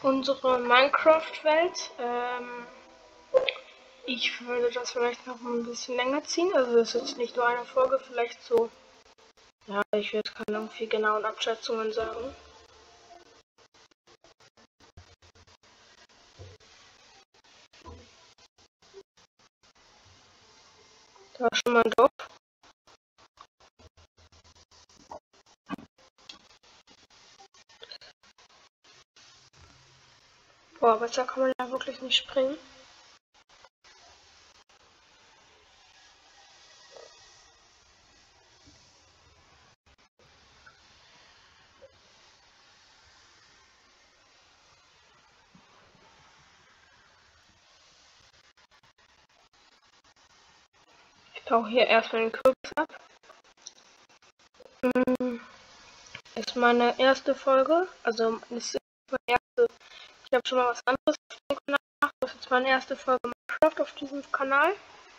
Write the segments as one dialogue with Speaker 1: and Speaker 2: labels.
Speaker 1: unsere Minecraft-Welt. Ich würde das vielleicht noch ein bisschen länger ziehen. Also das ist jetzt nicht nur eine Folge, vielleicht so. Ja, ich werde keine irgendwie genauen Abschätzungen sagen. Da war schon mal ein Dorf. Boah, besser kann man ja wirklich nicht springen. Ich baue hier erstmal den Kürbis ab. Ist meine erste Folge, also das ist meine erste. Ich habe schon mal was anderes auf dem Kanal gemacht. Das ist jetzt meine erste Folge Minecraft auf diesem Kanal.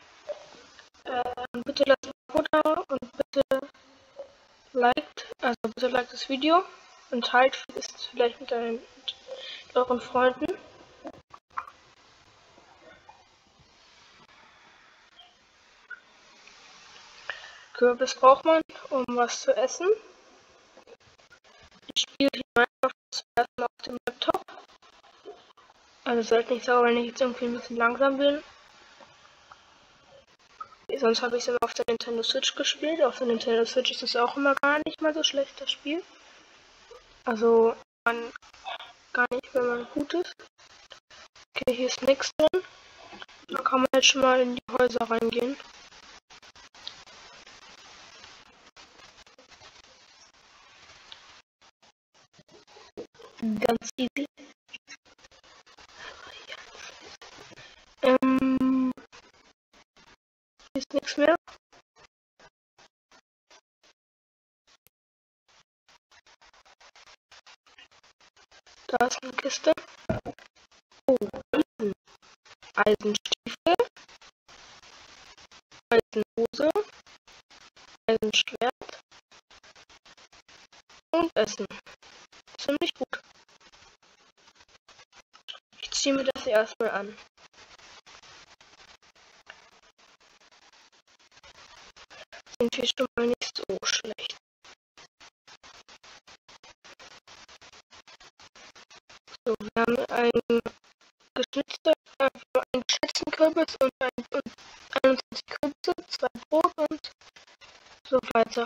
Speaker 1: Bitte lasst ein Abo da und bitte liked das Video und teilt es vielleicht mit euren Freunden. Kürbis braucht man, um was zu essen. Ich spiele hier Minecraft zuerst mal auf dem Laptop. Also seid nicht sauer, wenn ich jetzt irgendwie ein bisschen langsam bin. Sonst habe ich es immer auf der Nintendo Switch gespielt. Auf der Nintendo Switch ist es auch immer gar nicht mal so schlecht, das Spiel. Also man gar nicht, wenn man gut ist. Okay, hier ist nichts drin. Da kann man jetzt schon mal in die Häuser reingehen. Ganz easy. Hier ist nichts mehr. Da ist eine Kiste. Oh, Eisenstiefel. Eisenhose. Eisenschwert. Und Essen. Ziemlich gut. Ich ziehe mir das erstmal an. Sind wir schon mal nicht so schlecht. So, wir haben einen geschnitzten Kürbis und 21 Kürbisse, 2 Brot und so weiter.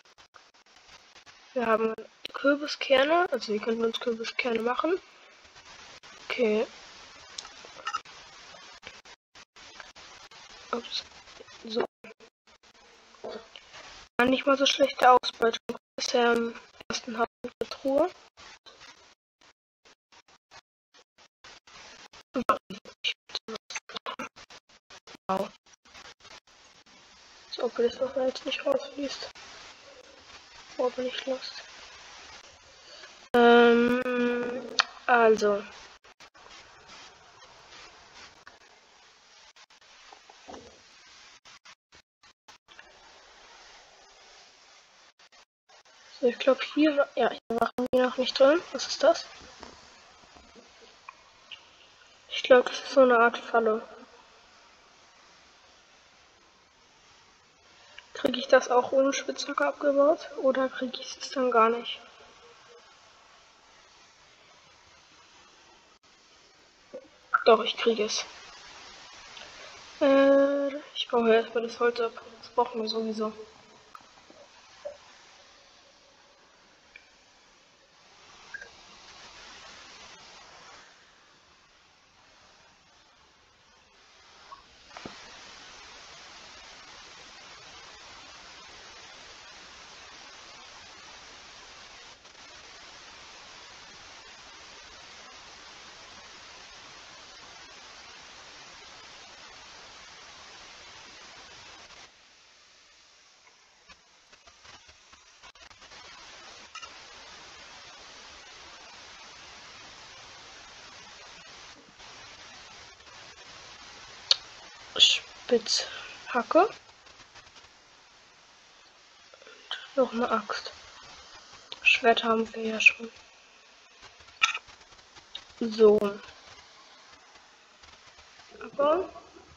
Speaker 1: Wir haben Kürbiskerne, also wir können uns Kürbiskerne machen. Okay. Ups. So. War nicht mal so schlechte Ausbeute. Bisher im ersten Halb der Truhe. Wow. So, ob das Wasser jetzt nicht rausfließt. Wo bin ich lost? Also. So, ich glaube hier waren die noch nicht drin. Was ist das? Ich glaube, das ist so eine Art Falle. Kriege ich das auch ohne Spitzhacke abgebaut? Oder kriege ich es dann gar nicht? Doch, ich kriege es. Ich baue erstmal das Holz ab. Das brauchen wir sowieso. Spitzhacke. Und noch eine Axt. Schwert haben wir ja schon. So. Aber.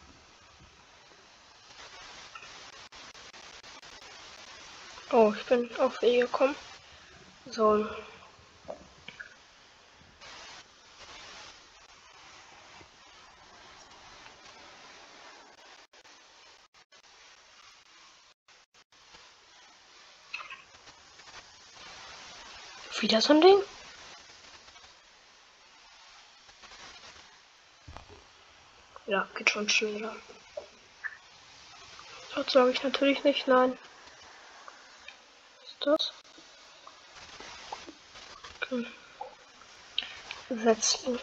Speaker 1: Oh, ich bin auf Wege gekommen. So. Wieder so ein Ding? Ja, geht schon schneller. Das sage ich natürlich nicht, nein. Was ist das? Okay. Setzen.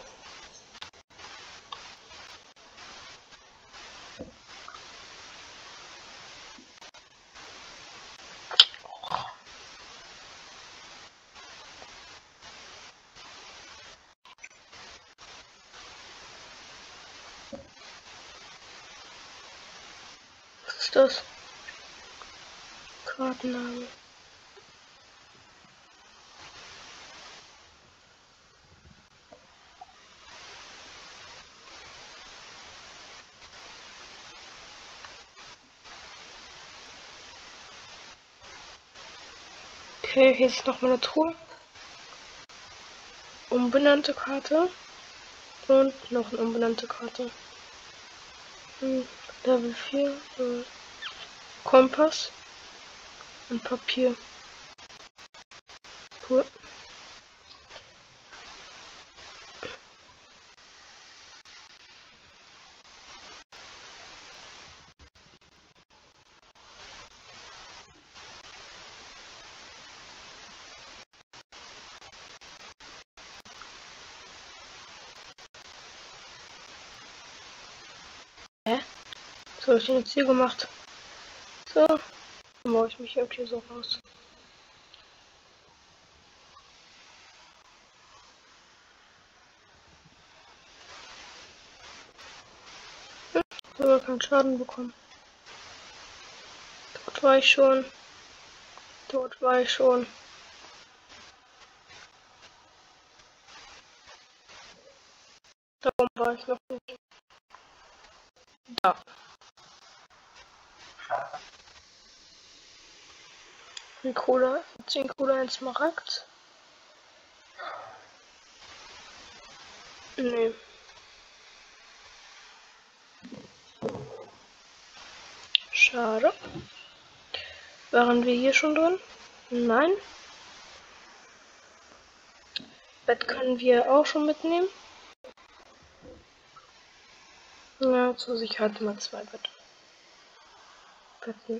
Speaker 1: Was ist das? Kartenname. Okay, hier ist noch mal eine Truhe. Umbenannte Karte. Und noch eine umbenannte Karte. Level 4. Kompass. Und Papier. Cool. Hä? Was habe ich denn jetzt hier gemacht? So. Dann mache ich mich irgendwie so raus. Ich habe keinen Schaden bekommen. Dort war ich schon. Dort war ich schon. Darum war ich noch nicht. Da. 10 Cola, 10 Cola, 1 Smaragd. Nee. Schade. Waren wir hier schon drin? Nein. Bett können wir auch schon mitnehmen. Ja, zur Sicherheit mal 2 Betten.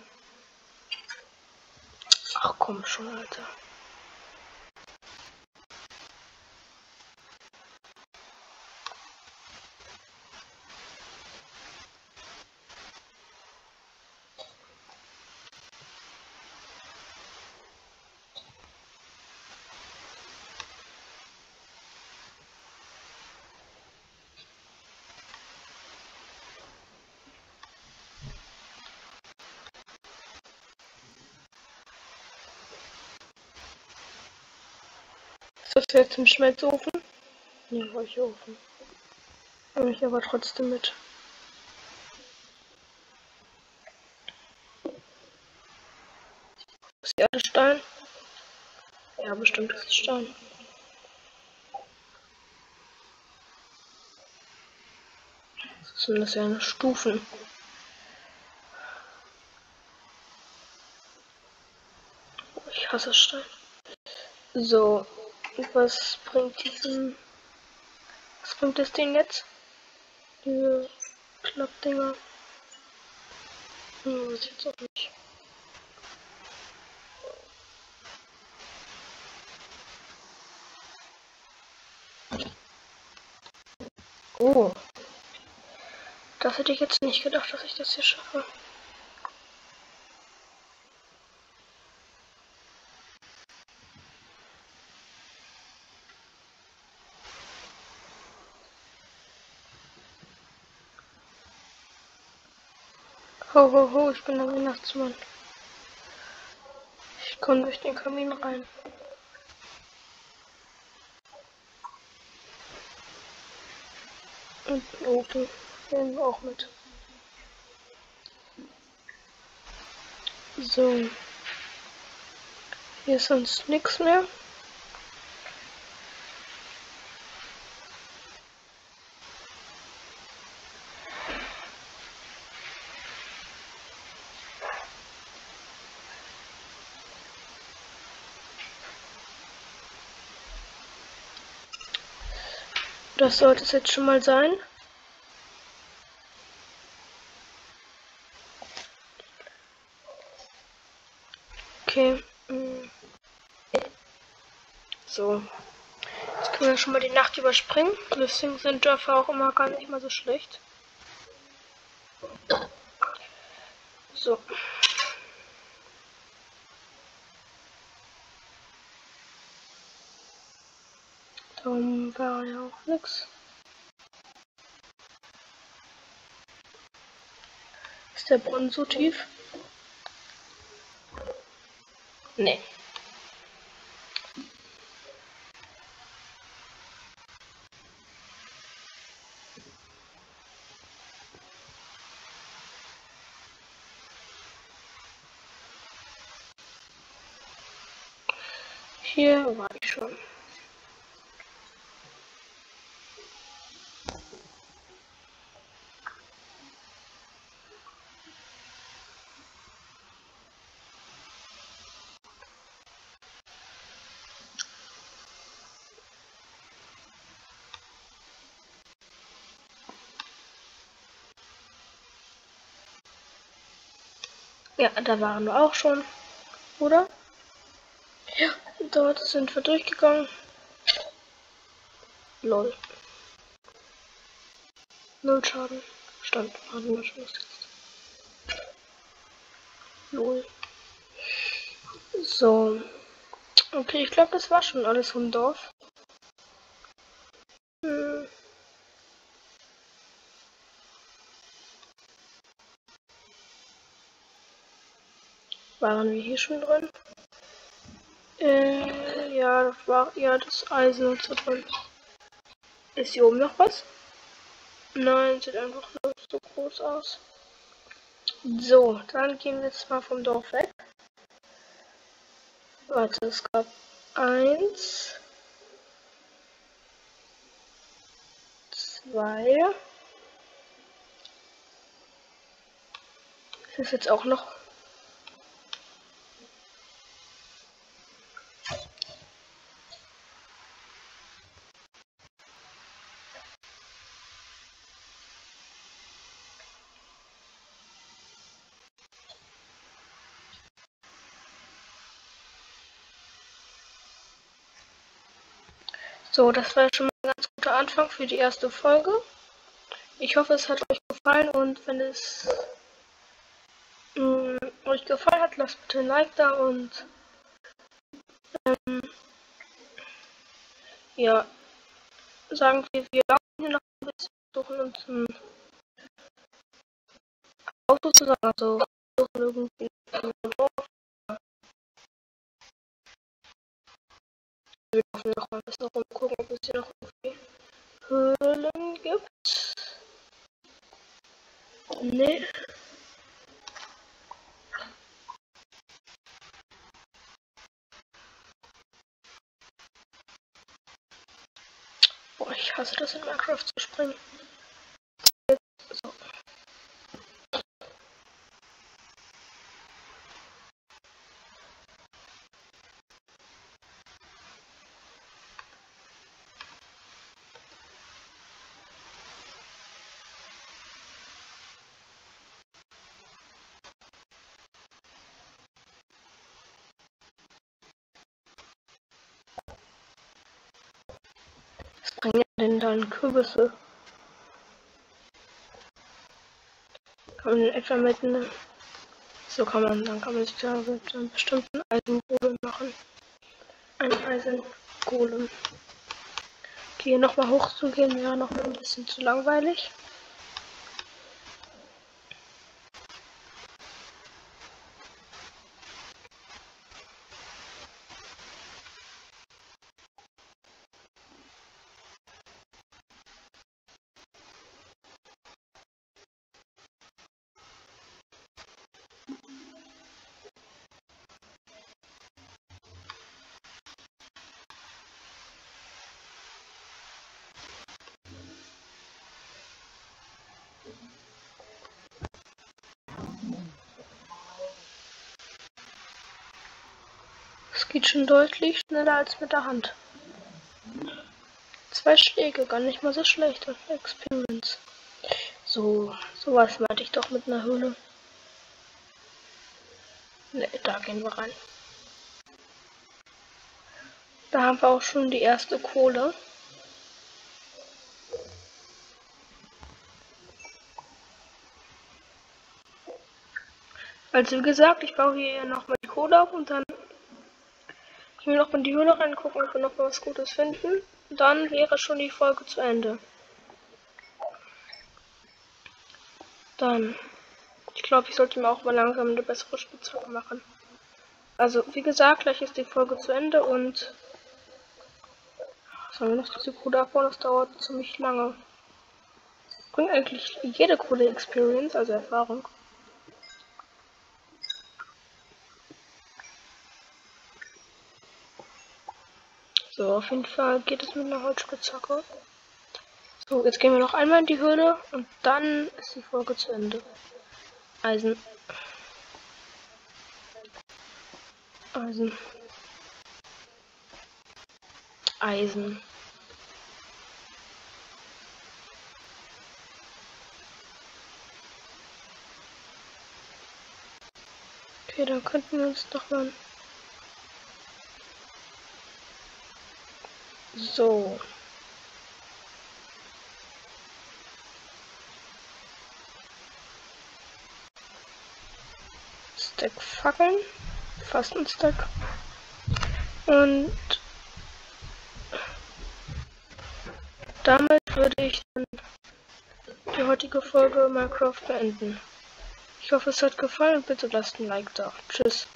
Speaker 1: Ach komm schon, Alter. Ist das jetzt im Schmelzofen? Nee, Räucherofen. Nehme ich aber trotzdem mit. Ist die alle Stein? Ja, bestimmt ist es Stein. Was sind das ja Stufen? Ich hasse Stein. So, was bringt diesen. Was bringt das Ding jetzt? Diese Klappdinger. Weiß ich jetzt auch nicht. Oh. Das hätte ich jetzt nicht gedacht, dass ich das hier schaffe. Ho, ho, ho, ich bin der Weihnachtsmann. Ich komme durch den Kamin rein. Und den Ofen nehmen wir auch mit. So. Hier ist sonst nichts mehr. Das sollte es jetzt schon mal sein. Okay. So. Jetzt können wir schon mal die Nacht überspringen. Deswegen sind Dörfer auch immer gar nicht mal so schlecht. So. Darum war ja auch nix. Ist der Brunnen so tief? Nee. Hier war ich schon. Ja, da waren wir auch schon, oder? Ja, dort sind wir durchgegangen. Lol. Null Schaden. Stand. Hatten wir schon. Lol. So. Okay, ich glaube, das war schon alles vom Dorf. Waren wir hier schon drin? Ja, das war ja das Eisen und so drin. Ist hier oben noch was? Nein, sieht einfach nur so groß aus. So, dann gehen wir jetzt mal vom Dorf weg. Warte, es gab 1, 2. Ist jetzt auch noch. So, das war schon mal ein ganz guter Anfang für die erste Folge. Ich hoffe, es hat euch gefallen und wenn es euch gefallen hat, lasst bitte ein Like da und ja, sagen wir laufen hier noch ein bisschen, suchen uns ein Auto zusammen, also suchen irgendwie ein Dorf. Wir laufen noch mal ein bisschen rumgucken, ob es hier noch irgendwie Höhlen gibt. Nee. Boah, ich hasse das in Minecraft zu springen. So. Was bringen denn dann Kürbisse? Kann man den etwa mit einem. So kann man, dann kann man sich da mit einem bestimmten Eisengolem machen. Ein Eisengolem. Hier nochmal hochzugehen wäre noch ein bisschen zu langweilig. Geht schon deutlich schneller als mit der Hand. 2 Schläge, gar nicht mal so schlecht auf Experience. So, sowas meinte ich doch mit einer Höhle. Ne, da gehen wir rein. Da haben wir auch schon die erste Kohle. Also wie gesagt, ich baue hier nochmal die Kohle auf und dann ich will noch mal in die Höhle reingucken und noch mal was Gutes finden. Und dann wäre schon die Folge zu Ende. Dann, ich glaube, ich sollte mir auch mal langsam eine bessere Spitzhacke machen. Also, wie gesagt, gleich ist die Folge zu Ende und sollen wir noch diese Kohle abbauen? Das dauert ziemlich lange. Bringt eigentlich jede Kohle Experience, also Erfahrung. So, auf jeden Fall geht es mit einer Holzspitzhacke. So, jetzt gehen wir noch einmal in die Höhle und dann ist die Folge zu Ende. Eisen. Eisen. Eisen. Okay, dann könnten wir uns doch mal... So. Stack Fackeln. Fast ein Stack. Und damit würde ich dann die heutige Folge Minecraft beenden. Ich hoffe, es hat gefallen und bitte lasst ein Like da. Tschüss.